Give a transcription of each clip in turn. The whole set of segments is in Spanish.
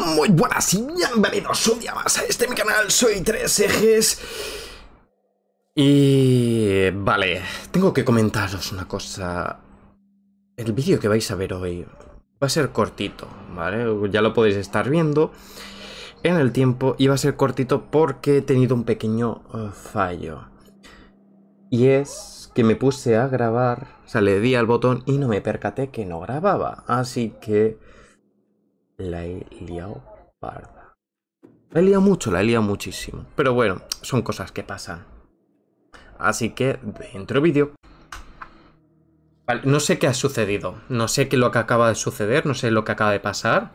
Muy buenas y bienvenidos un día más a mi canal, soy Tres Ejes. Y... vale, tengo que comentaros una cosa. El vídeo que vais a ver hoy va a ser cortito, ¿vale? Ya lo podéis estar viendo en el tiempo y va a ser cortito porque he tenido un pequeño fallo. Y es que me puse a grabar, o sea, le di al botón y no me percaté que no grababa. Así que... la he liado parda. La he liado mucho, la he liado muchísimo. Pero bueno, son cosas que pasan. Así que, dentro vídeo. Vale, no sé qué ha sucedido. No sé qué es lo que acaba de suceder. No sé lo que acaba de pasar.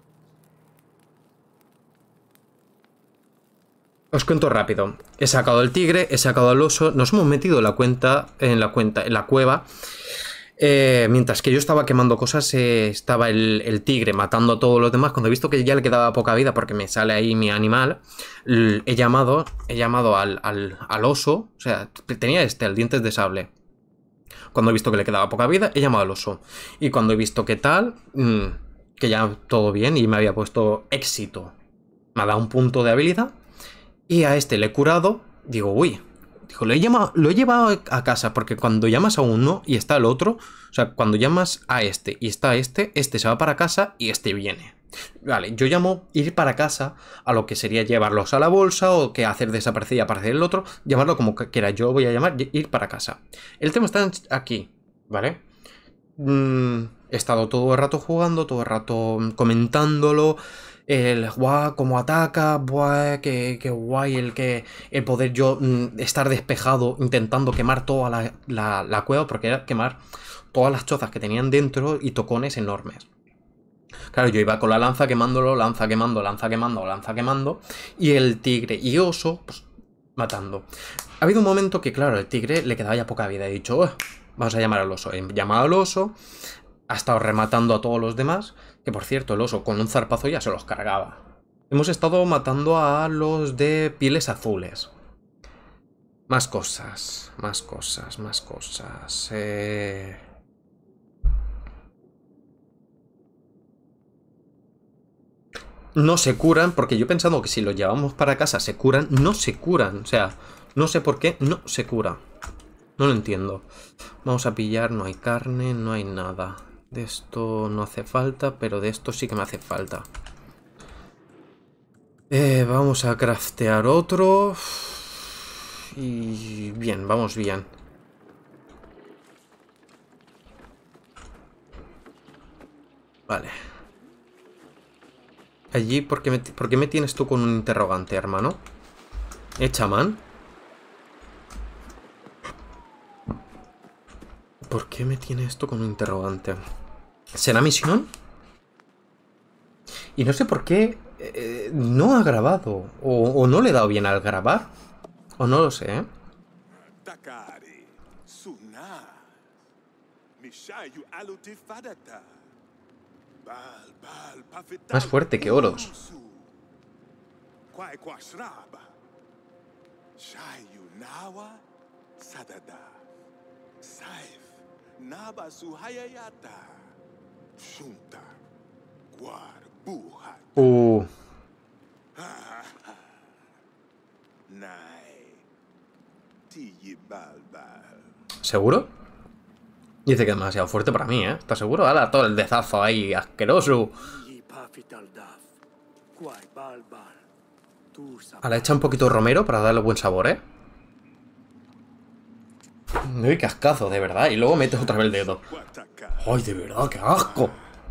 Os cuento rápido. He sacado el tigre, he sacado al oso. Nos hemos metido en la cueva. Mientras que yo estaba quemando cosas, estaba el tigre matando a todos los demás. Cuando he visto que ya le quedaba poca vida porque me sale ahí mi animal, he llamado al oso. O sea, tenía el dientes de sable. Cuando he visto que le quedaba poca vida, he llamado al oso. Y cuando he visto que tal, que ya todo bien y me había puesto éxito, me ha dado un punto de habilidad. Y a este le he curado, digo, uy. Dijo, lo he llevado a casa, porque cuando llamas a uno y está el otro, o sea, cuando llamas a este y está este se va para casa y este viene. Vale, yo llamo ir para casa a lo que sería llevarlos a la bolsa o que hacer desaparecer y aparecer el otro, llamarlo como quiera. Yo voy a llamar ir para casa. El tema está aquí, ¿vale? He estado todo el rato jugando, todo el rato comentándolo. El guau, cómo ataca, buah, qué guay el poder yo estar despejado intentando quemar toda la cueva, porque era quemar todas las chozas que tenían dentro y tocones enormes. Claro, yo iba con la lanza quemándolo, lanza quemando, lanza quemando, lanza quemando, y el tigre y oso, pues, matando. Ha habido un momento que, claro, el tigre le quedaba ya poca vida. He dicho, vamos a llamar al oso. He llamado al oso, ha estado rematando a todos los demás. Que por cierto, el oso con un zarpazo ya se los cargaba. Hemos estado matando a los de pieles azules. Más cosas, más cosas, más cosas. No se curan, porque yo pensando que si los llevamos para casa se curan. No se curan, o sea, no sé por qué no se cura. No lo entiendo. Vamos a pillar, no hay carne, no hay nada. De esto no hace falta, pero de esto sí que me hace falta. Vamos a craftear otro. Y bien, vamos bien. Vale. Allí, ¿por qué me tienes tú con un interrogante, hermano? Chamán. ¿Por qué me tiene esto con un interrogante? ¿Será misión? Y no sé por qué no ha grabado. O no le he dado bien al grabar. O no lo sé, ¿eh? Más fuerte que Oros. ¿Seguro? Dice que es demasiado fuerte para mí, ¿eh? ¿Estás seguro? ¡Hala! Todo el dezazo ahí, asqueroso. Ahora echa un poquito de romero para darle buen sabor, ¿eh? Uy, qué ascazo, de verdad. Y luego metes otra vez el dedo. ¡Ay, de verdad, qué asco!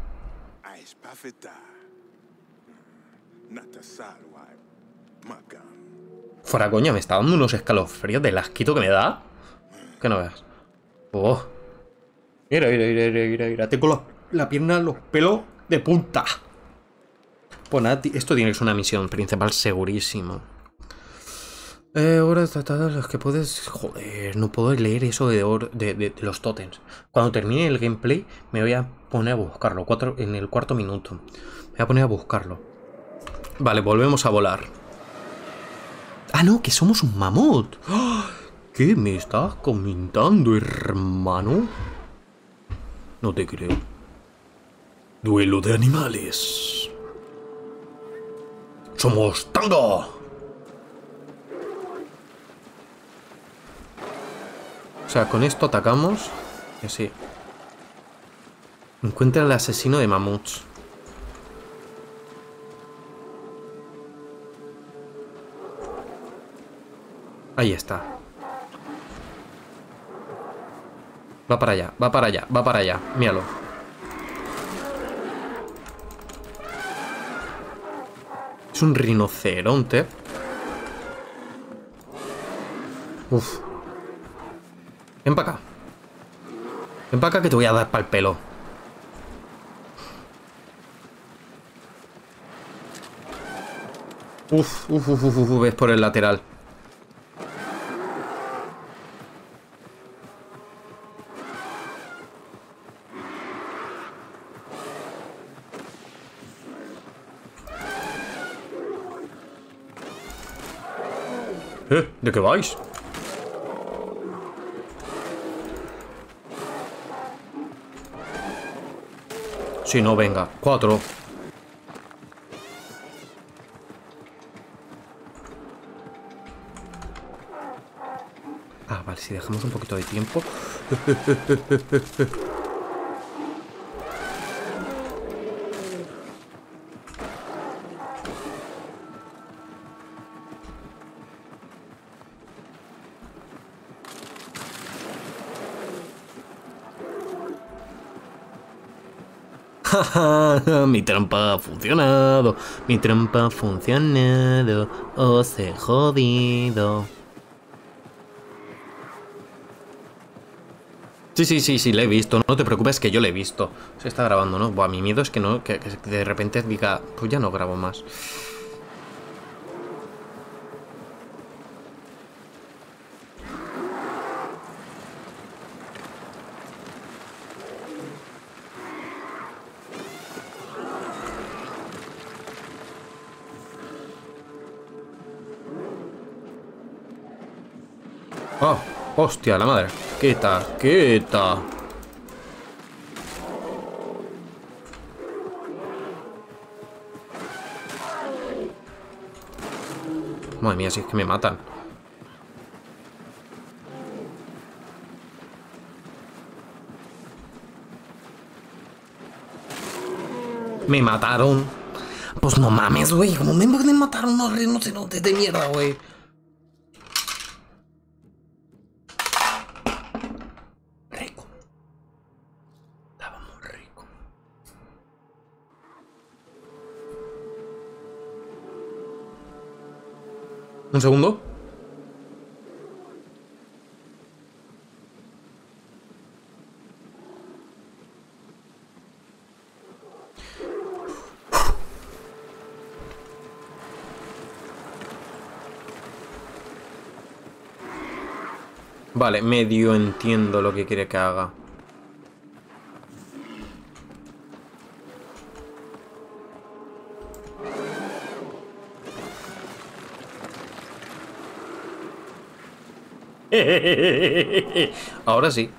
Fuera coña, me está dando unos escalofríos del asquito que me da. Que no veas. Oh. Mira. Tengo la pierna, los pelos de punta. Pues nada, esto tiene que ser una misión principal segurísimo. Ahora tratadas las que puedes... Joder, no puedo leer eso de los tótems. Cuando termine el gameplay me voy a poner a buscarlo. En el cuarto minuto. Me voy a poner a buscarlo. Vale, volvemos a volar. Ah, no, que somos un mamut. ¿Qué me estás comentando, hermano? No te creo. Duelo de animales. ¡Somos Tango! O sea, con esto atacamos. Que sí. Encuentra al asesino de mamuts. Ahí está. Va para allá, va para allá, va para allá. Míralo. Es un rinoceronte. Uf. Ven para acá. Ven para acá que te voy a dar pa'l pelo. Uf, ves por el lateral. ¿De qué vais? Si no, venga. 4. Ah, vale, si dejamos un poquito de tiempo. Mi trampa ha funcionado. Mi trampa ha funcionado. Os he jodido. Sí, le he visto. No te preocupes que yo le he visto. Se está grabando, ¿no? Buah, mi miedo es que no, que de repente diga, pues ya no grabo más. Oh, hostia, la madre. Quita, quita. Madre mía, si es que me matan. Me mataron. Pues no mames, güey. ¿Cómo me pueden matar unos rinocerontes de mierda, güey? Rico. Estábamos rico. Un segundo. Vale, medio entiendo lo que quiere que haga. Ahora sí.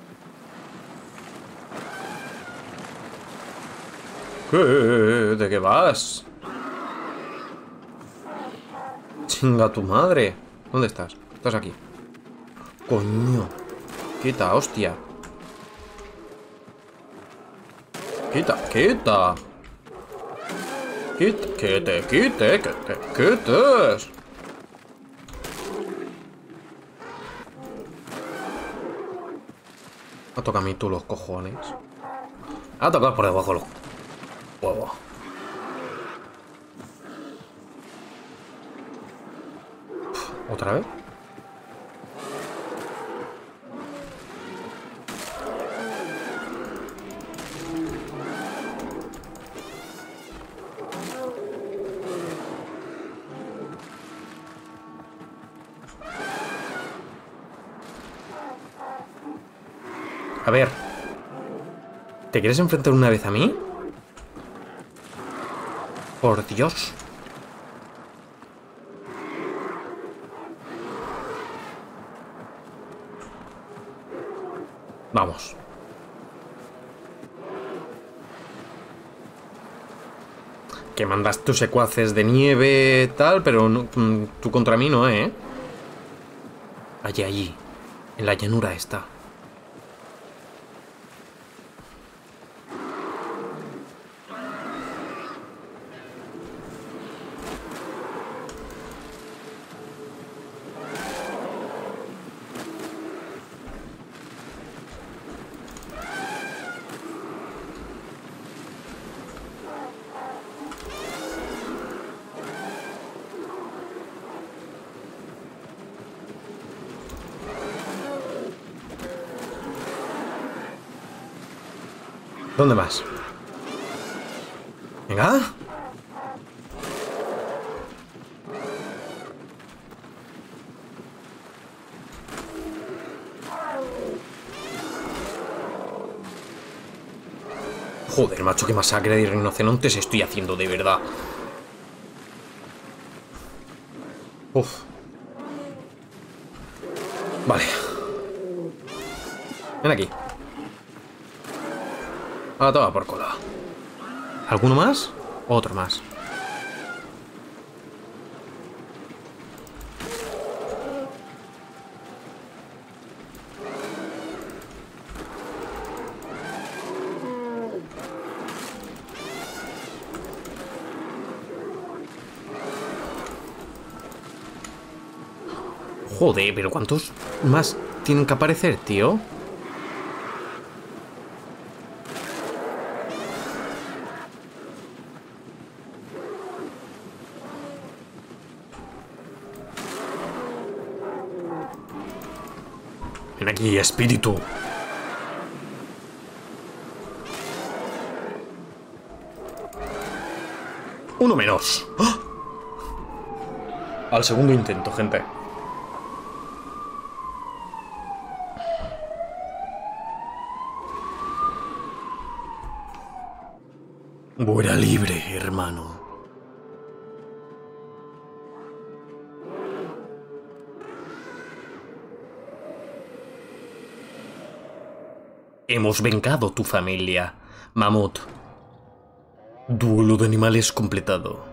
¿De qué vas? Chinga tu madre. ¿Dónde estás? Estás aquí. Coño. Quita, hostia. Quita, quita. Quita, que te quite, que te quites. Me toca a mí tú los cojones. A tocar por debajo los huevos. ¿Otra vez? A ver. ¿Te quieres enfrentar una vez a mí? Por Dios. Vamos. que mandas tus secuaces de nieve, tal, pero no, tú contra mí no, ¿eh? Allí, en la llanura está. ¿Dónde vas? Venga. Joder, macho, qué masacre de rinocerontes estoy haciendo, de verdad. Uf. Vale. Ven aquí. A toda por cola. ¿Alguno más? Otro más. Joder, pero ¿cuántos más tienen que aparecer, tío? Ven aquí, espíritu. Uno menos. ¡Ah! Al segundo intento, gente. Vuela libre, hermano. Hemos vengado tu familia, Mamut. Duelo de animales completado.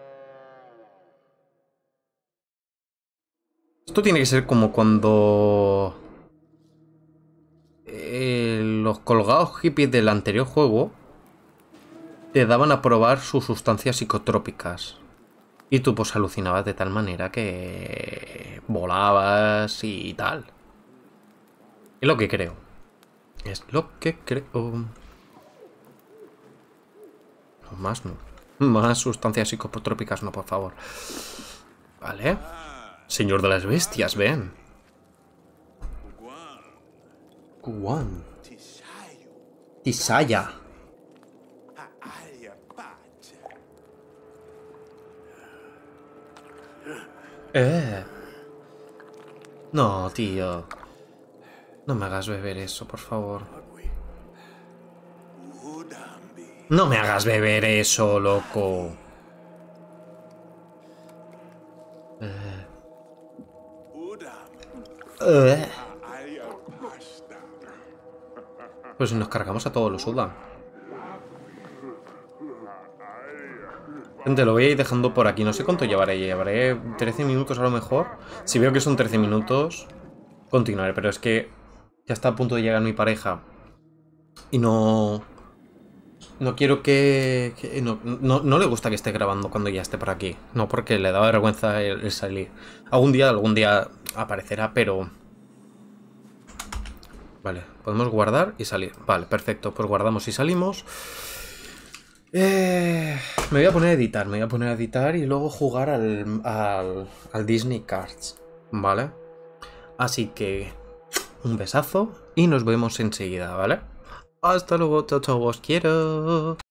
Esto tiene que ser como cuando los colgados hippies del anterior juego te daban a probar sus sustancias psicotrópicas. Y tú pues alucinabas de tal manera que volabas y tal. Es lo que creo. Es lo que creo. No, más no. Más sustancias psicotrópicas no, por favor. Vale. Señor de las bestias, ven. Guan. Tisaya. No, tío. No me hagas beber eso, por favor. No me hagas beber eso, loco. Pues si nos cargamos a todos los sudan. Gente, lo voy a ir dejando por aquí. No sé cuánto llevaré. Llevaré 13 minutos a lo mejor. Si veo que son 13 minutos, continuaré. Pero es que ya está a punto de llegar mi pareja. Y no quiero que no le gusta que esté grabando cuando ya esté por aquí. No porque le da vergüenza el salir. Algún día aparecerá, pero... Vale, podemos guardar y salir. Vale, perfecto. Pues guardamos y salimos. Me voy a poner a editar y luego jugar al Disney Cards, ¿vale? Así que un besazo y nos vemos enseguida, ¿vale? Hasta luego, chao, chao, os quiero.